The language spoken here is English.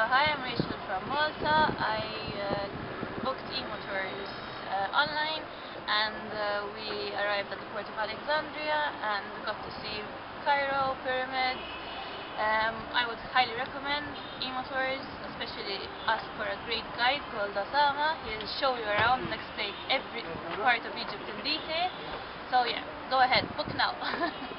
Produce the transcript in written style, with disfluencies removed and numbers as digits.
hi, I'm Rachel from Malta. I booked Emo Tours online, and we arrived at the port of Alexandria and got to see Cairo, pyramids. I would highly recommend Emo Tours, especially ask for a great guide called Osama. He'll show you around and explain every part of Egypt in detail. So yeah, go ahead, book now.